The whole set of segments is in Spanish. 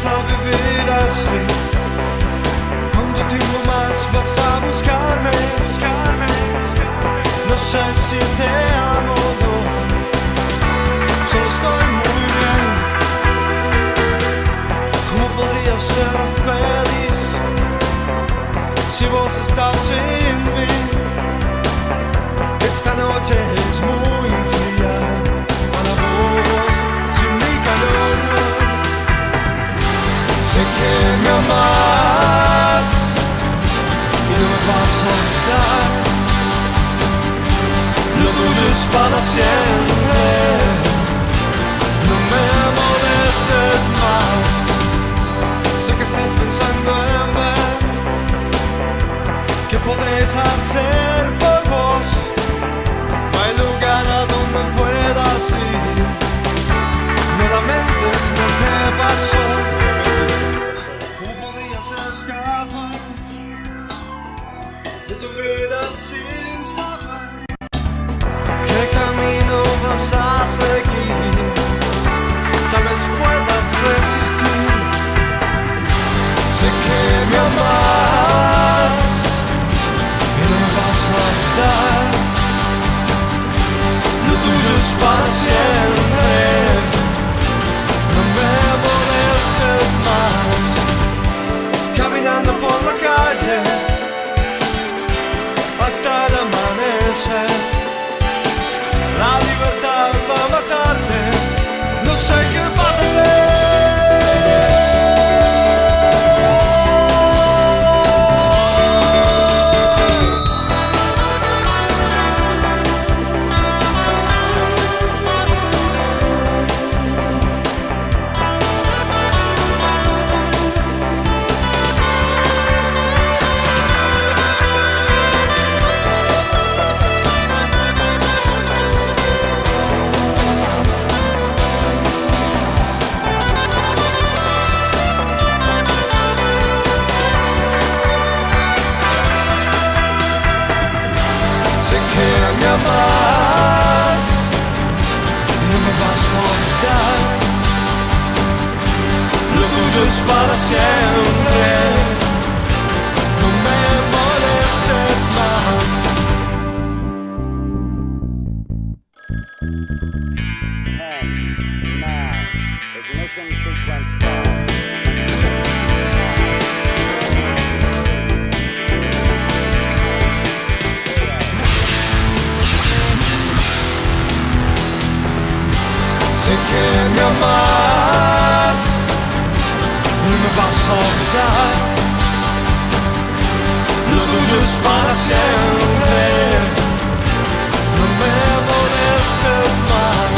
vas a vivir así. ¿Cuánto tiempo más vas a buscarme? No sé si te amo o no, solo estoy muy bien. ¿Cómo podría ser feliz si vos estás sin mí? Esta noche es muy fría para vos, sin mi calor. Sé que me amas y no me vas a olvidar. Lo tuyo es para siempre, no me molestes más. Sé que estás pensando en ver qué podés hacer por vos. No hay lugar a donde puedas ir, no lamentes lo que pasó. ¿Cómo podrías escapar de tu vida sin saber qué camino vas a seguir? Tal vez puedas resistir. Sé que me amas y no me vas a olvidar. Lo tuyo es para siempre, no me molestes más. Caminando por la calle hasta el amanecer. La libertad va a matarte, no sé qué vas a hacer. Sé que me amas y no me vas a olvidar. Lo tuyo es para siempre, no me molestes más. And now, ignition sequence start. Sé que me amas y no me vas a olvidar. Lo tuyo es para siempre, no me molestes más.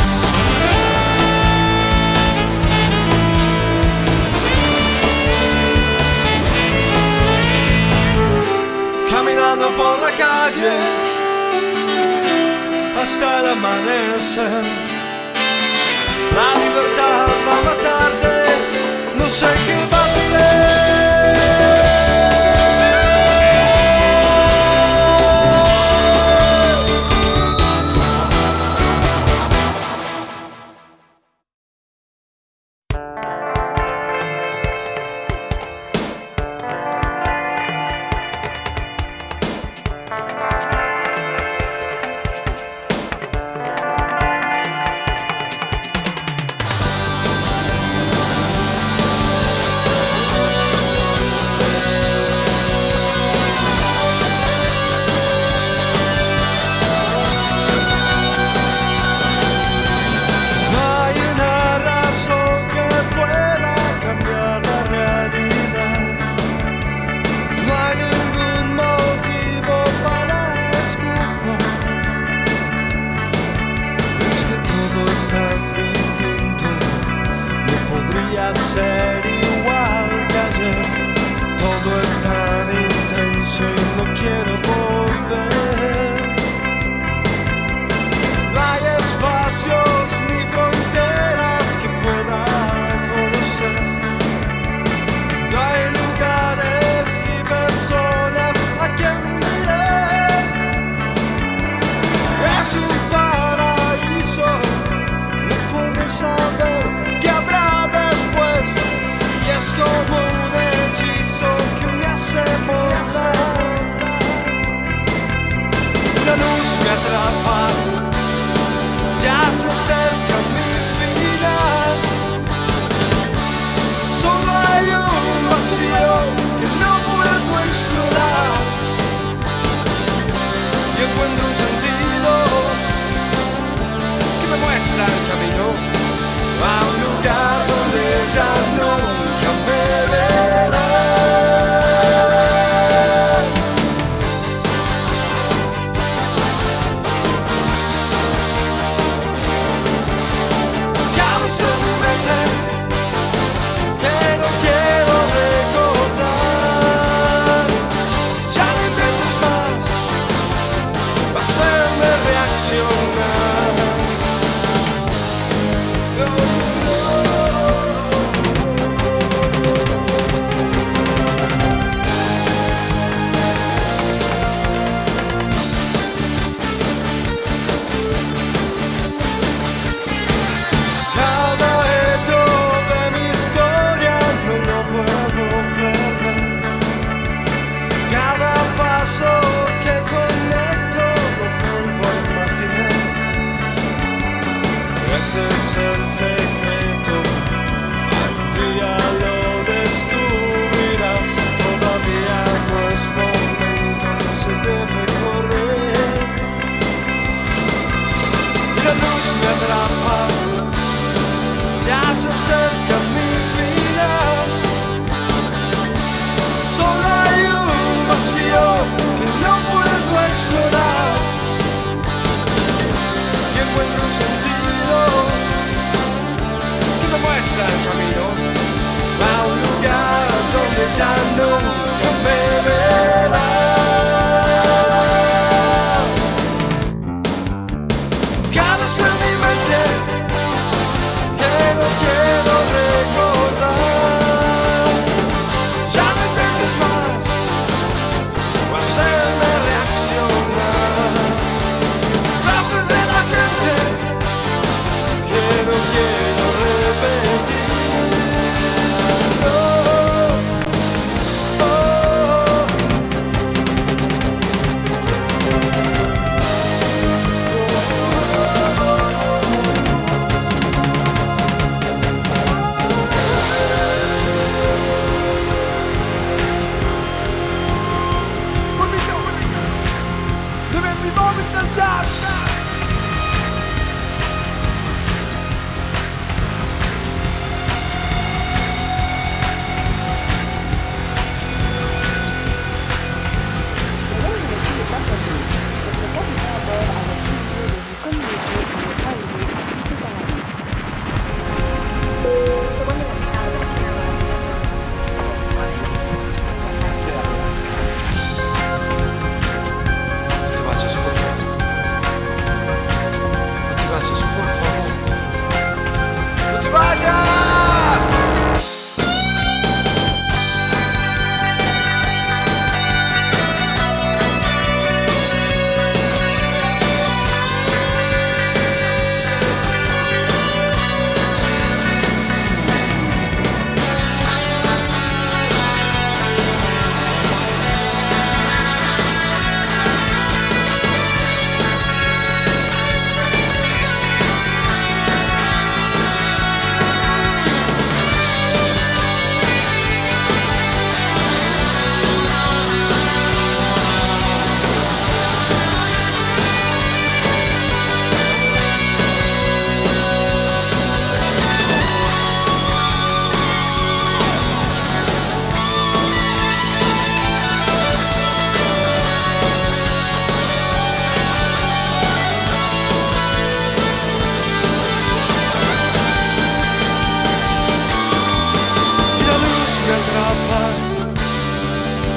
Caminando por la calle hasta el amanecer. La libertad va a matarte, no sé qué vas a hacer.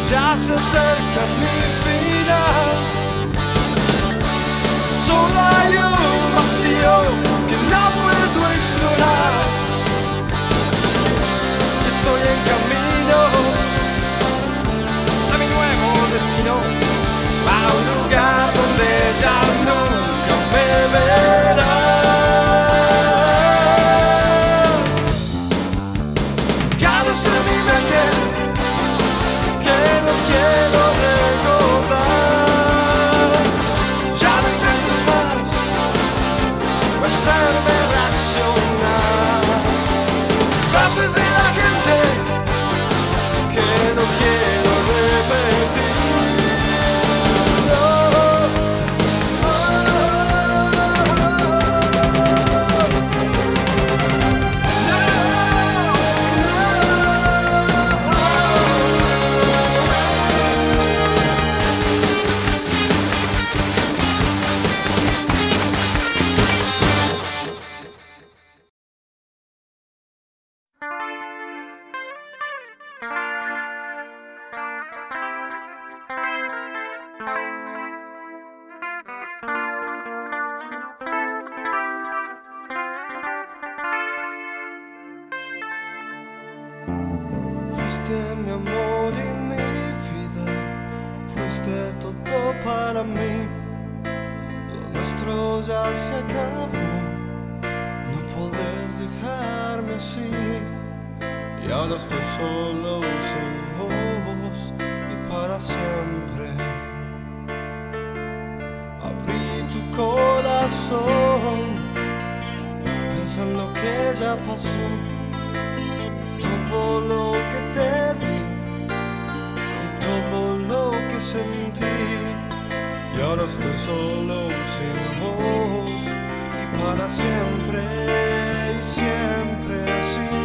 ya se acerca mi final. Solo hay un vacío que no puedo explorar. Estoy en camino a mi nuevo destino, a un lugar donde ya nunca me verás. Quedas en mi mente que no quiero recordar. Ya no intentes más hacerme reaccionar. Frases de la gente que no quiero repetir. Fuiste mi amor y mi vida, fuiste todo para mí. Lo nuestro ya se acabó, no puedes dejarme así. Y ahora estoy solo sin vos y para siempre. Abrí tu corazón pensando que ya pasó todo lo que te di y todo lo que sentí. Y ahora estoy solo sin vos y para siempre y siempre sin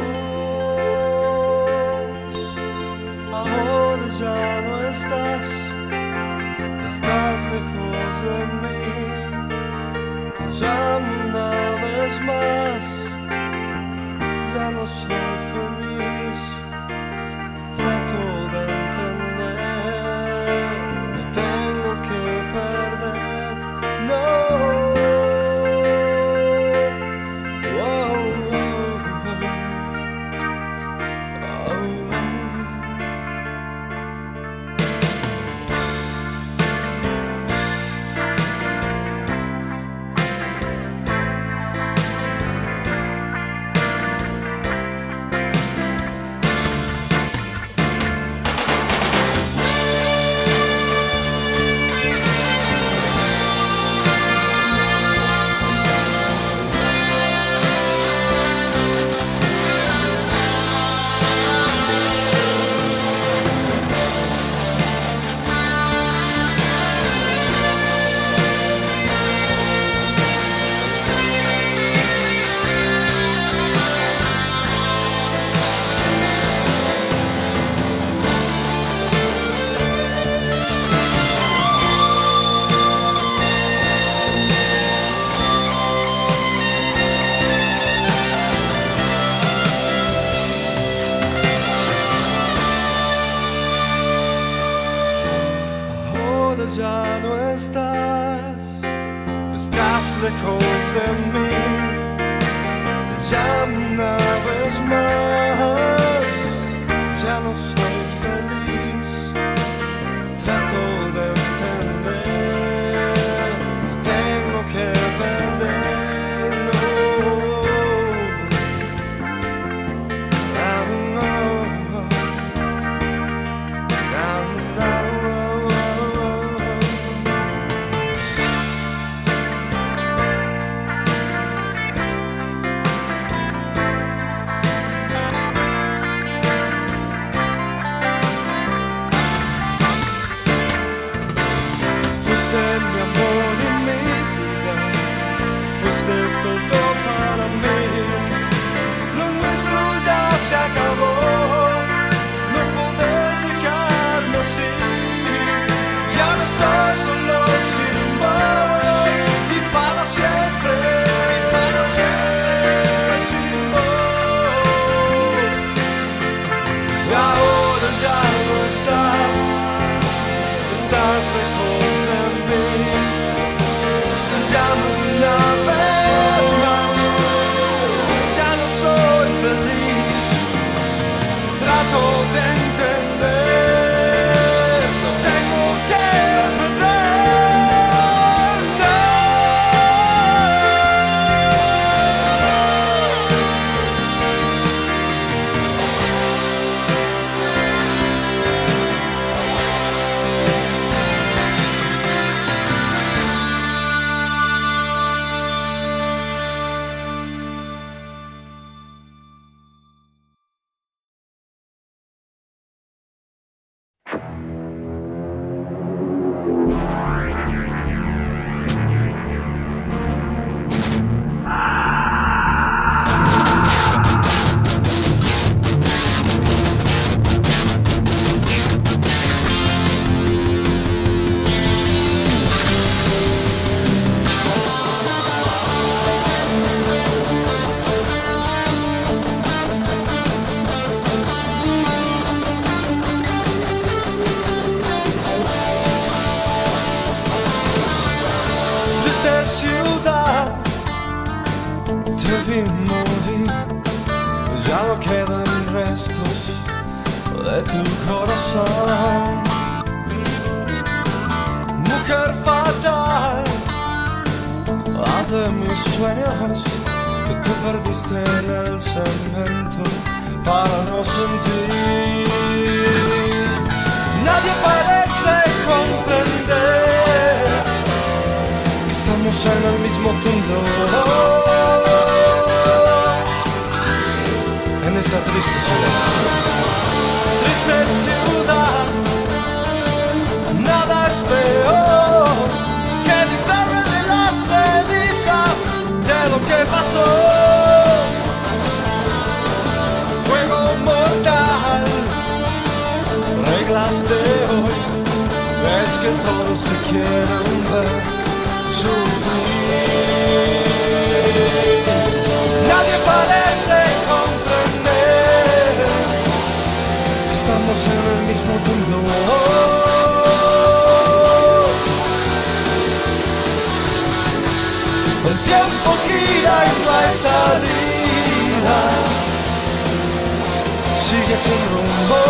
vos. Ahora ya no estás, estás lejos de mí. Te llamo una vez más, ya no soy feliz. Trato de entender, me tengo que perder. No. Oh, oh, oh, oh. Ya no estás, estás lejos de mí. Te llamo una vez más, ya no soy feliz. Trato de entender, tengo que perderlo. de tu corazón. Mujer fatal, de mis sueños, que tú perdiste en el cemento para no sentir. Nadie parece comprender que estamos en el mismo túnel, en esta triste ciudad. Triste ciudad, nada es peor que librarme de las cenizas de lo que pasó. Juego mortal, reglas de hoy, es que todos te quieren ver sufrir. Nadie parece comprender que estamos en el mismo mundo. El tiempo gira y no hay salida, sigue sin rumbo.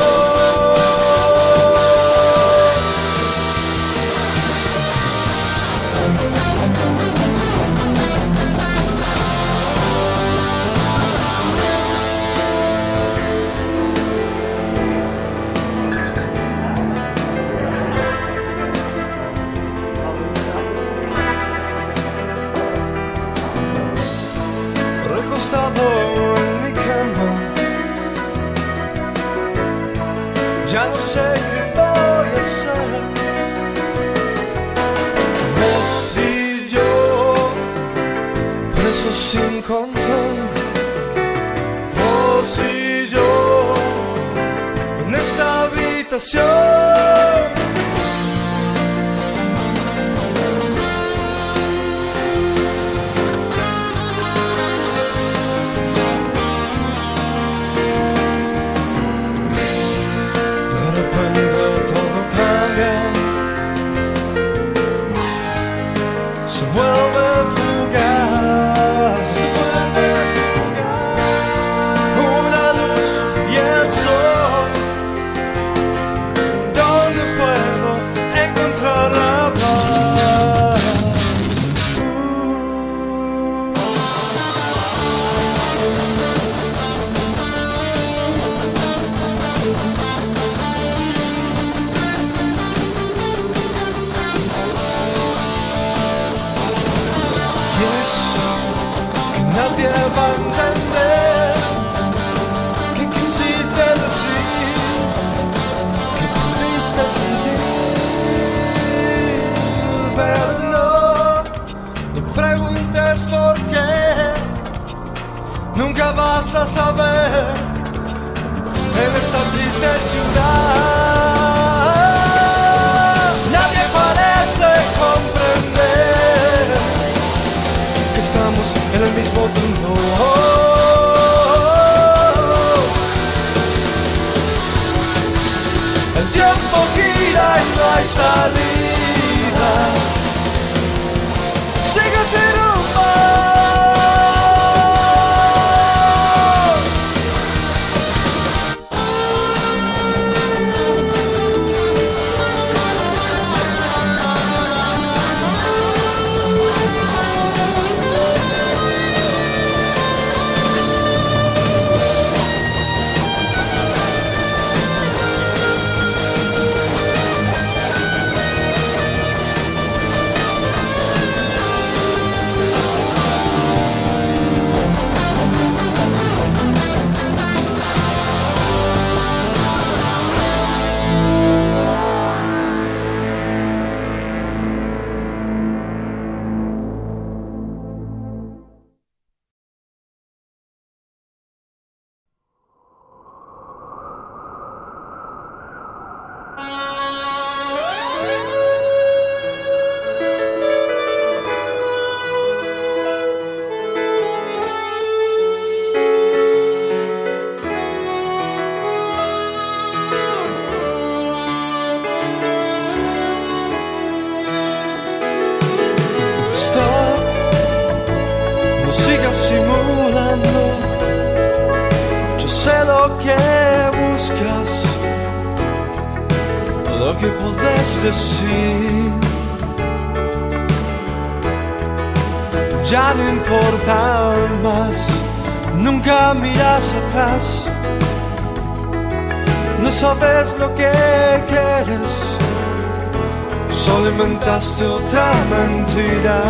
Recostado en mi cama, ya no sé qué voy a hacer. Vos y yo, presos sin control. Vos y yo, en esta habitación. Nadie va a entender qué quisiste decir, qué pudiste sentir, pero no preguntes por qué, nunca vas a saber en esta triste ciudad. Nadie parece comprender que estamos en el mismo mundo. El tiempo gira y no hay salida, sigue sin rumbo. que podés decir. Ya no importa más, nunca miras atrás. No sabes lo que quieres, solo inventaste otra mentira,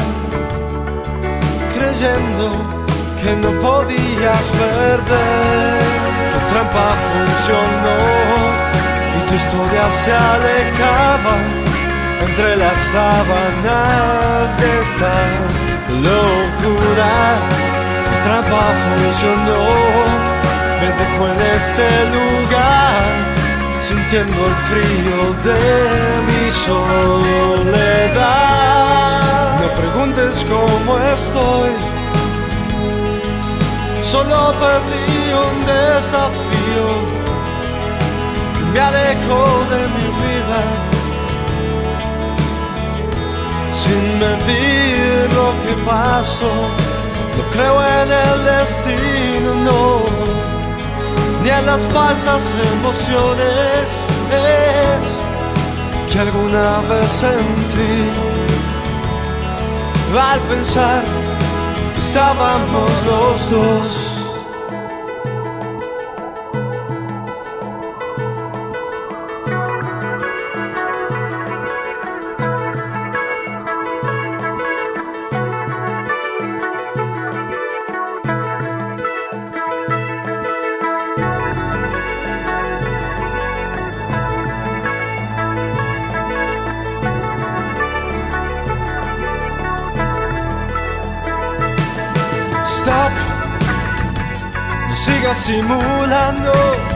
creyendo que no podías perder. Tu trampa funcionó y tu historia se alejaba entre las sábanas de esta locura. Tu trampa funcionó, me dejó en este lugar, sintiendo el frío de mi soledad. No preguntes cómo estoy, solo perdí un desafío que me alejó de mi vida, sin medir lo que pasó. No creo en el destino, no, ni en las falsas emociones. Es que alguna vez sentí al pensar que estábamos los dos. Stop, no sigas simulando.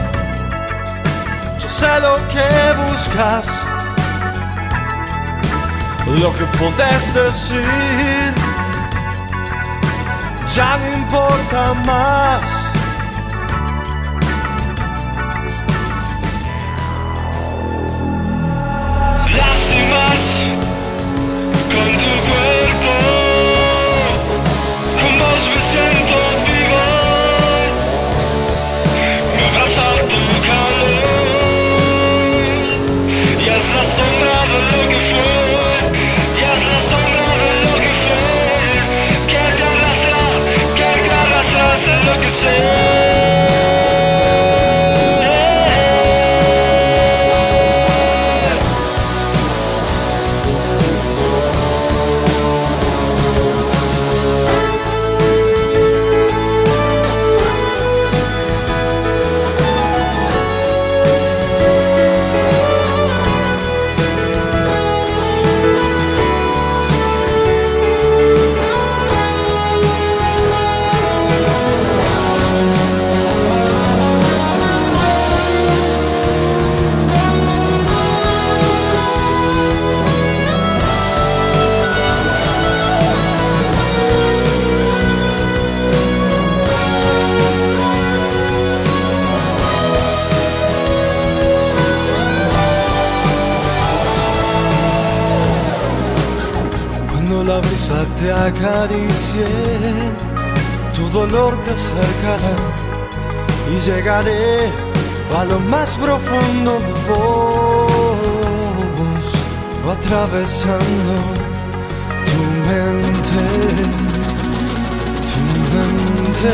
Yo sé lo que buscas, lo que podés decir. Ya no importa más. Lástimas con tu cuerpo. La brisa te acaricie, tu dolor te acercará y llegaré a lo más profundo de vos, atravesando tu mente, tu mente.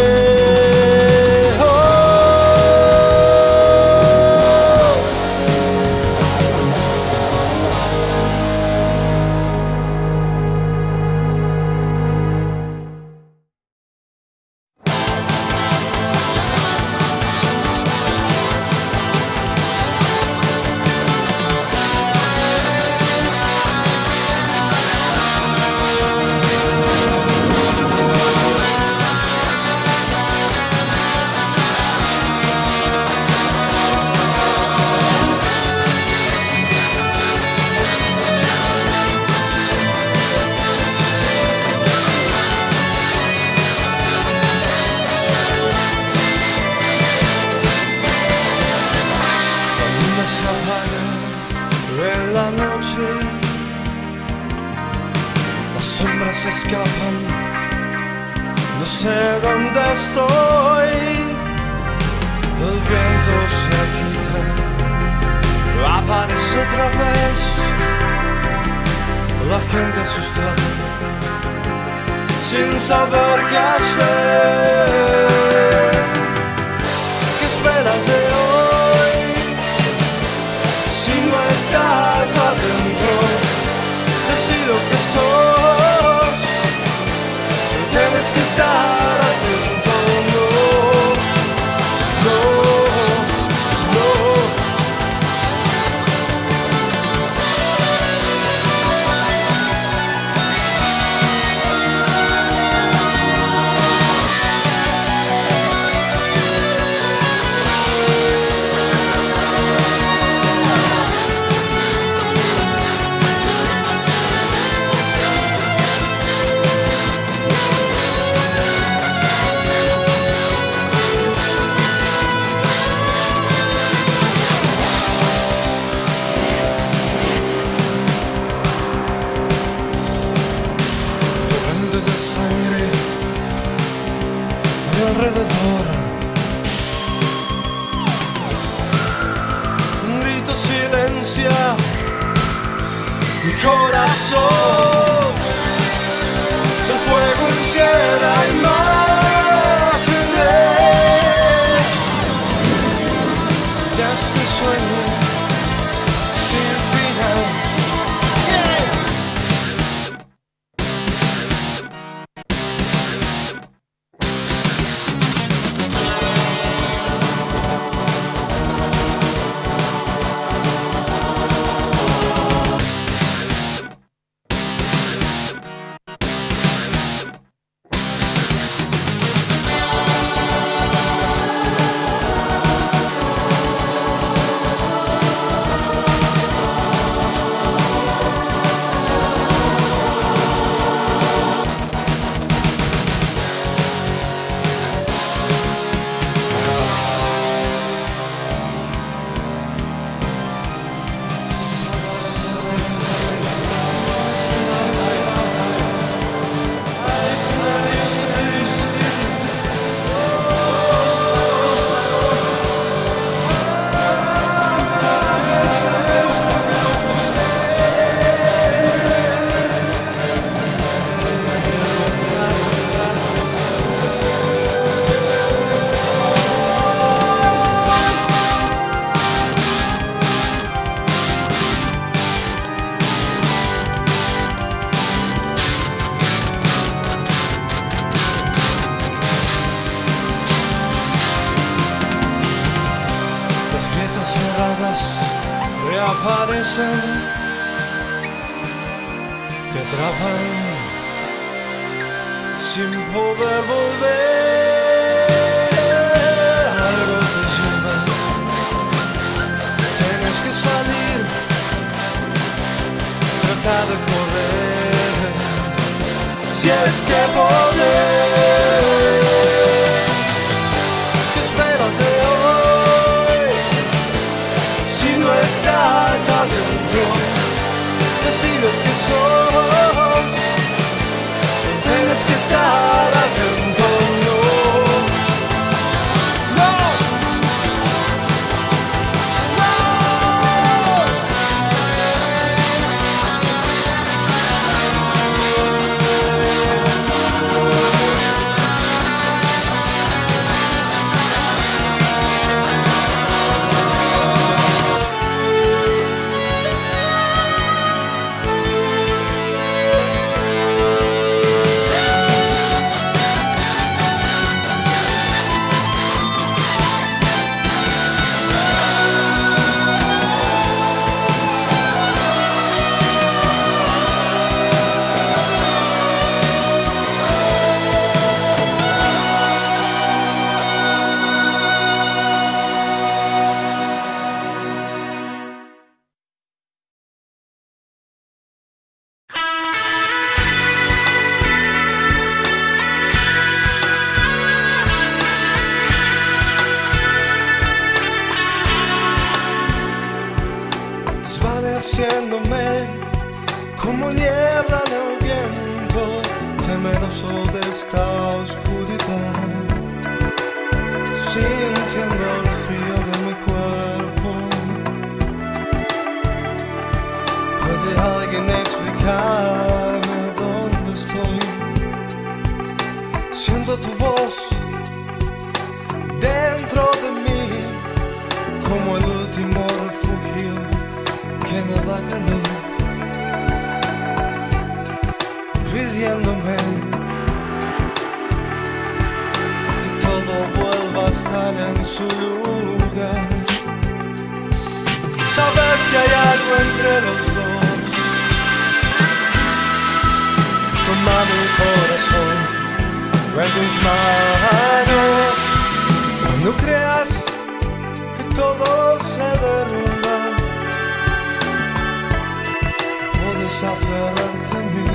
En la noche las sombras se escapan, no sé dónde estoy. El viento se agita, Aparece otra vez la gente asustada, sin saber qué hacer. ¿Qué esperas de hoy si no estás adentro? Decí lo que sos y tienes que estar atento. No, no, no. Alrededor, un grito silencia mi corazón, el fuego encienda imágenes de este sueño sin final. Reaparecen, te atrapan sin poder volver. Algo te lleva, tienes que salir, tratar de correr, si es que poder. ¿Qué esperas de hoy si no estás adentro? Decí lo que sos, tienes que estar atento. No, no, no. Desvaneciéndome como niebla en el viento, temeroso de esta oscuridad, sintiendo el frío de mi cuerpo. da calor, pidiéndome que todo vuelva a estar en su lugar. Sabes que hay algo entre los dos. Toma mi corazón en tus manos. No creas que todo se derrumba. Puedes aferrarte a mí.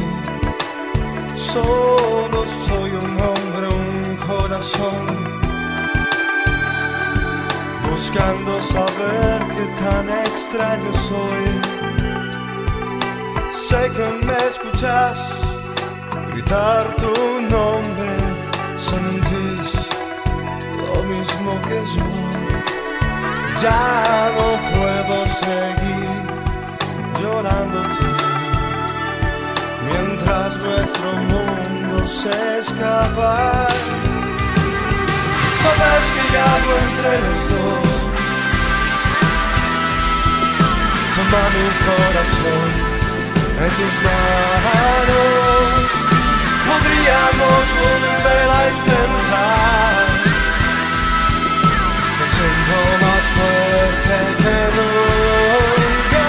Solo soy un hombre, un corazón, buscando saber qué tan extraño soy. Sé que me escuchas gritar tu nombre, sentís lo mismo que yo. Ya no puedo seguir llorándote mientras nuestro mundo se escapa. Sabes que hay algo entre los dos. Toma mi corazón en tus manos. Podríamos volver a intentar. Me siento más fuerte que nunca.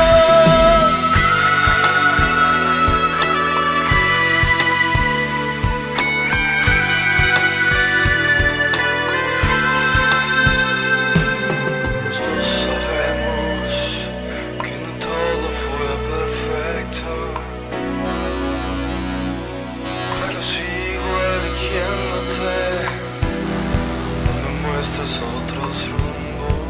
Nosotros sabemos que no todo fue perfecto, pero sigo eligiéndote. No me muestres otros rumbos,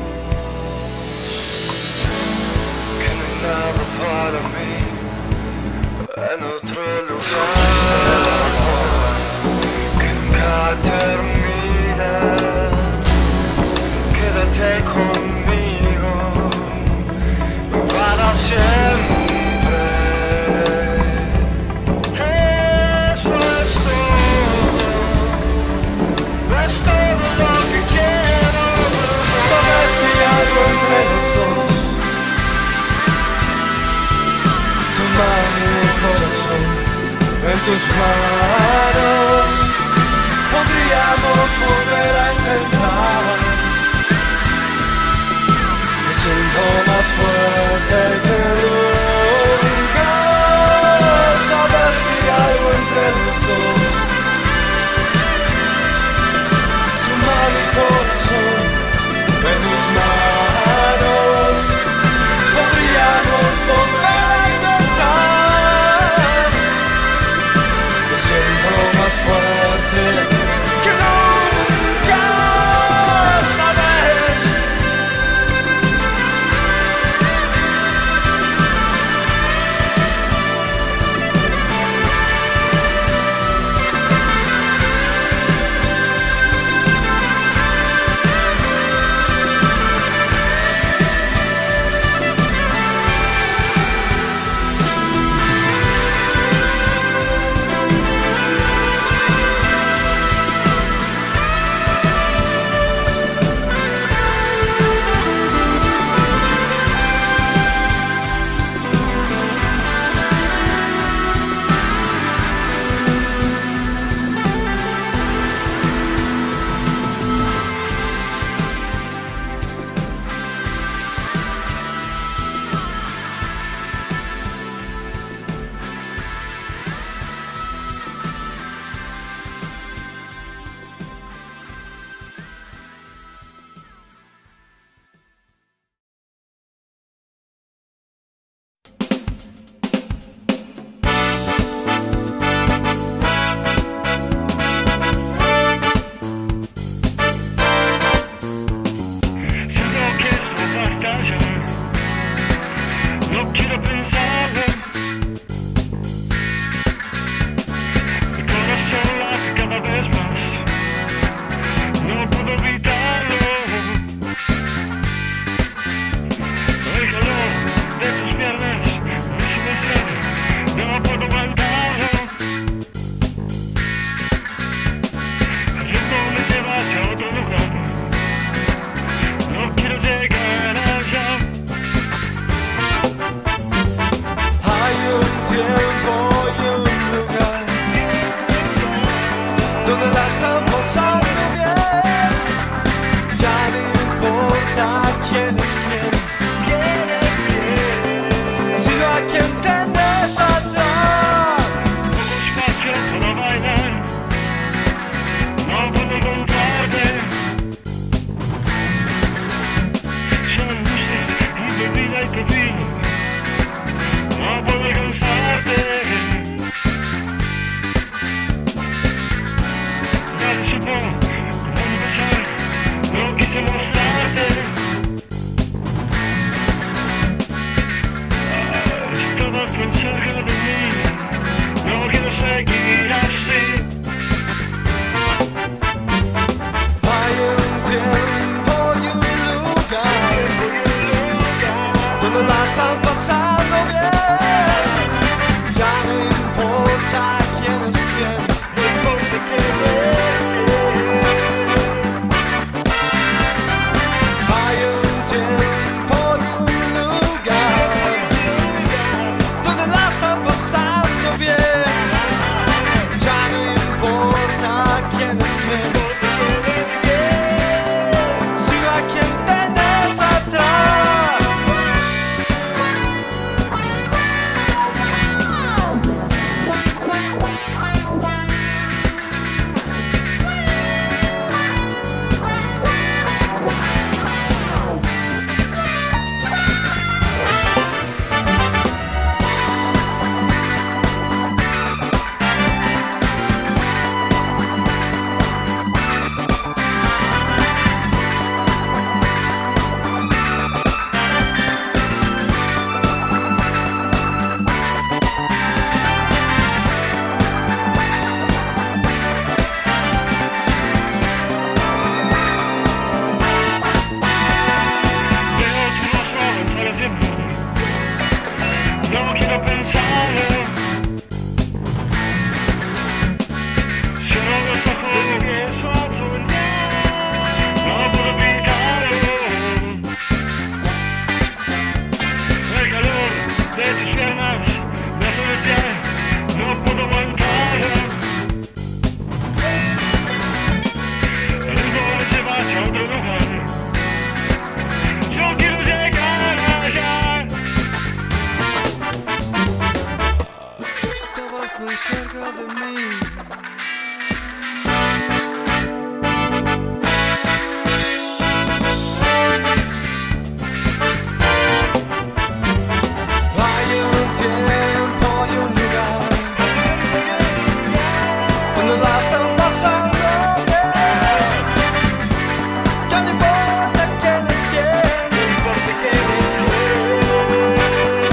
que no hay nada para mí en otro lugar. El amor que nunca termina. Quédate conmigo para siempre. Eso es todo. Es todo lo que quiero. Sabes que hay algo entre los dos. Toma mi corazón en tus manos. Podríamos volver a intentar. Me siento más fuerte que nunca. Sabes que hay algo entre los dos. Toma mi corazón en tus manos. Podríamos volver a intentar. Me siento más fuerte que nunca. Sabes. Otro lugar, no quiero llegar allá. quién es quién, sino a quien tenés atrás. Poco espacio para bailar, no puedo contarte. Son luces y bebida y te vi, no puedo alcanzarte. Ya no supo cómo empezar, no quise mostrarte. Estabas tan cerca de mí, no quiero seguir así. Hay un tiempo y un lugar donde la están pasando bien. Ya no importa quién es quién, no importa quién es quién. Hay un tiempo y un lugar donde la están pasando bien. Ya no importa quién es quién, sino a quien tenés atrás. Veo tu rostro avanzar hacia mí, no quiero pensarlo. Cierro los ojos y empiezo a soñar, no puedo evitarlo. El calor de tus piernas me hace desear, no puedo aguantarlo. El ritmo me lleva hacia otro lugar, yo quiero llegar allá. Estabas tan cerca de mí. Hay un tiempo y un lugar donde la están pasando bien. Ya no importa quién es quién, no importa quién es quién.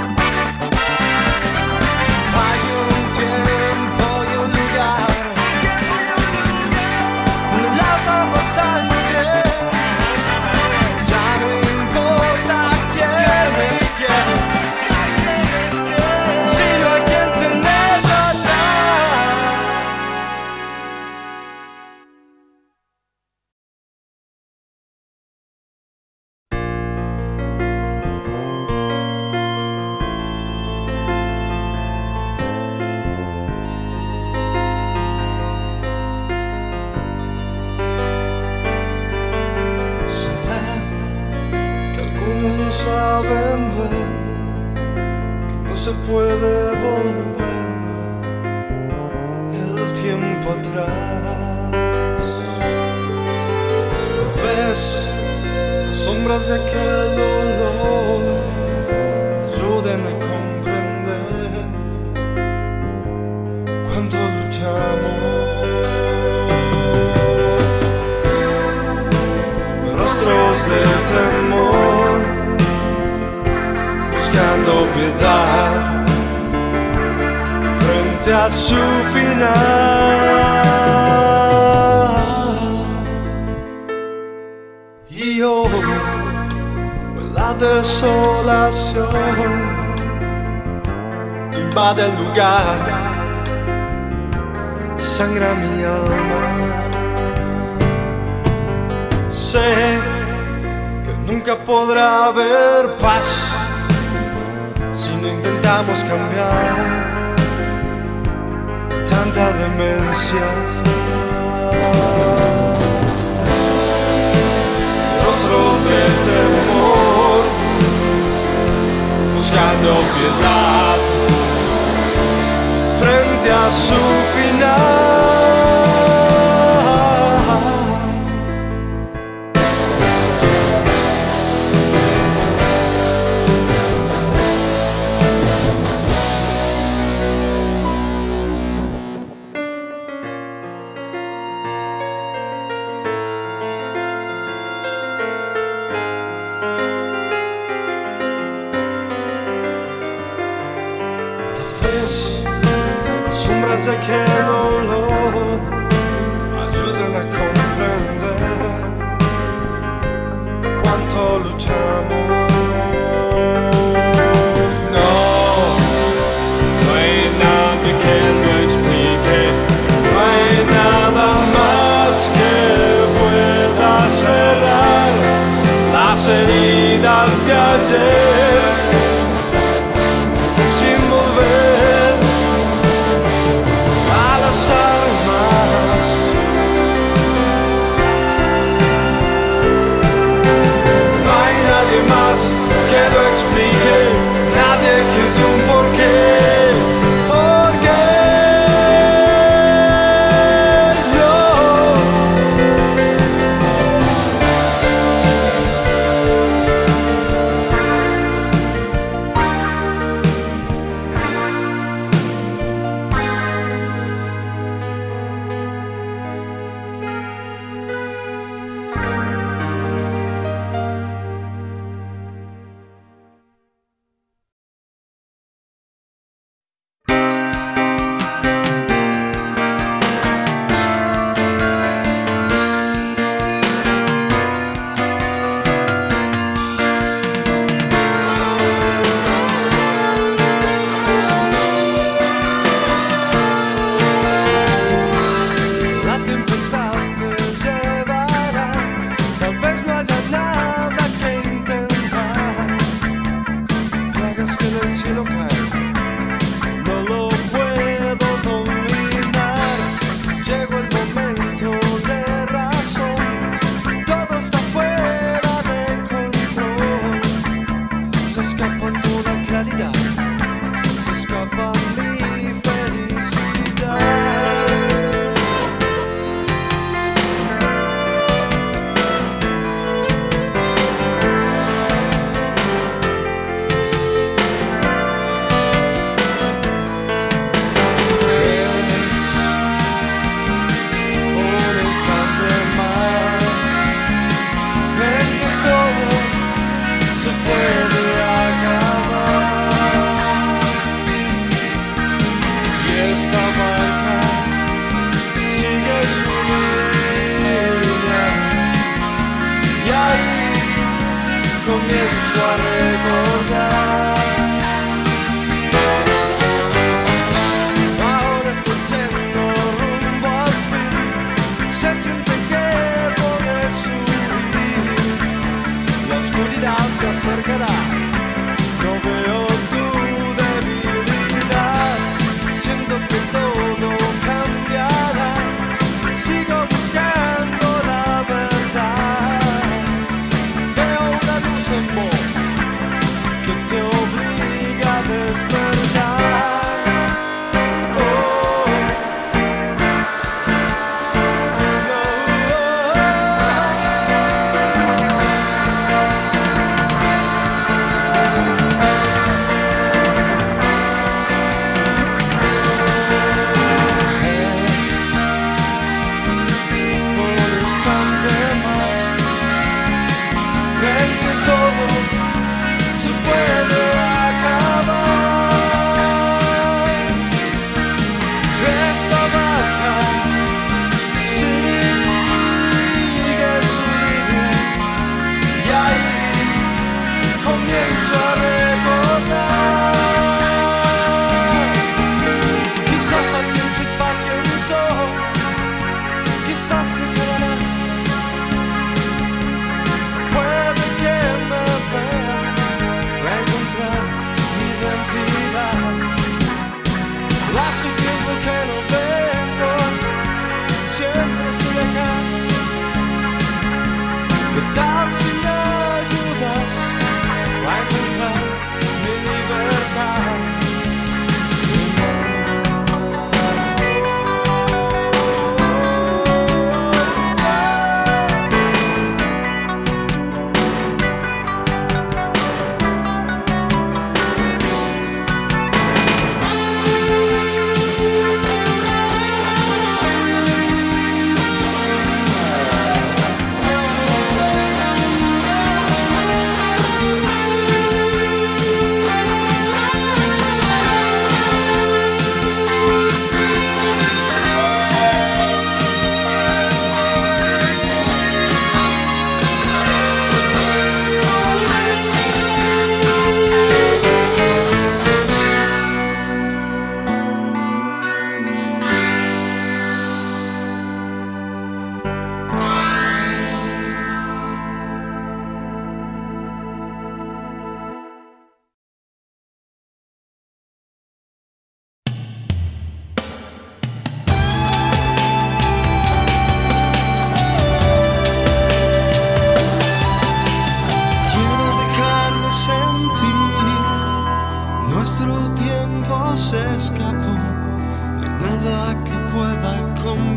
Hay un tiempo y un lugar donde la están pasando bien. Ya no importa quién es quién, sino a quien tenés atrás. ¿Será que algunos no saben ver que no se puede volver el tiempo atrás? Tal vez las sombras de aquel dolor ayuden a comprender cuánto luchamos. Rostros de temor, buscando piedad frente a su final. Y hoy la desolación invade el lugar, sangra mi alma. Sé que nunca podrá haber paz si no intentamos cambiar tanta demencia. Los rostros de temor, buscando piedad frente a su final. Sombras de aquel olor ayudan a comprender cuánto luchamos. No hay nada que lo explique, no hay nada más que pueda cerrar las heridas de ayer. Que lo explique, nadie que dé un porqué. Todo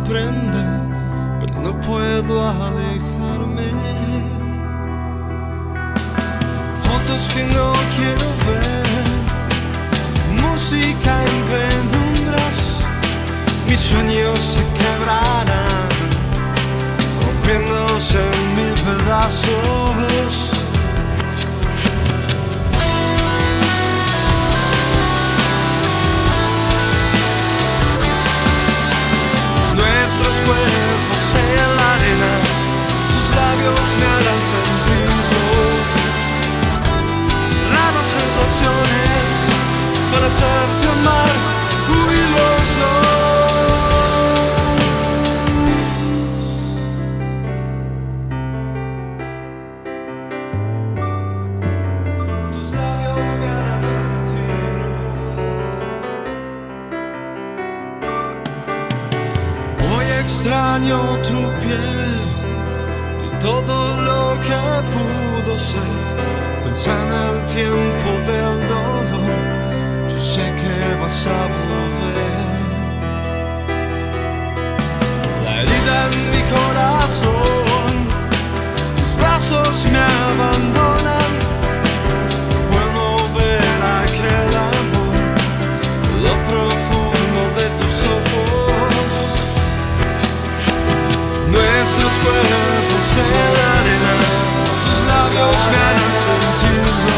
prende, pero no puedo alejarme. Fotos que no quiero ver, música en penumbras, mis sueños se quebrarán, rompiéndose en mil pedazos. Nuestros cuerpos en la arena, tus labios me harán sentirlo. Raras sensaciones para hacerte amar, huimos los. Tus labios me harán sentirlo. Hoy extraño tu piel y todo lo que pudo ser. Pensá en el tiempo del dolor, yo sé que vas a volver. La herida en mi corazón, tus brazos me abandonan. Puedo ver aquel amor, lo profundo de tus ojos. Nuestros cuerpos en la arena, sus labios me harán sentirlo.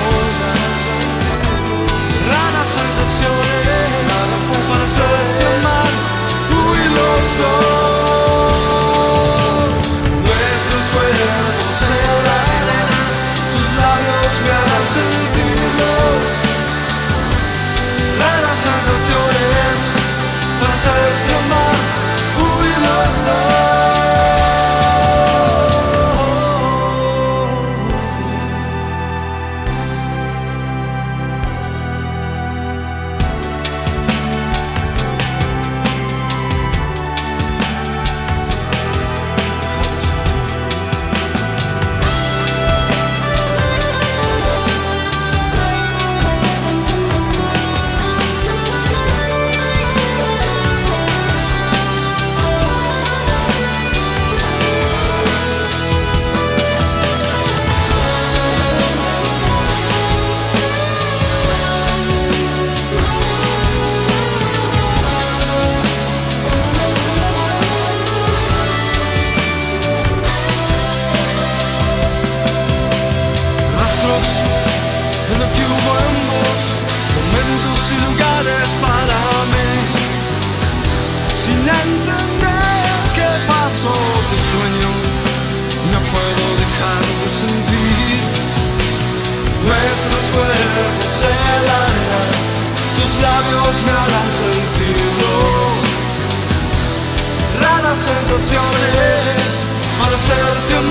Raras sensaciones para hacerte amar, huir los dos. Nuestros cuerpos en la arena, tus labios me harán sentirlo. Raras sensaciones para hacerte amar, huir los dos. De lo que hubo en vos, momentos y lugares para mí. Sin entender qué pasó, te sueño, no puedo dejar de sentir. Nuestros cuerpos en la arena, tus labios me harán sentirlo. Raras sensaciones para hacerte amar.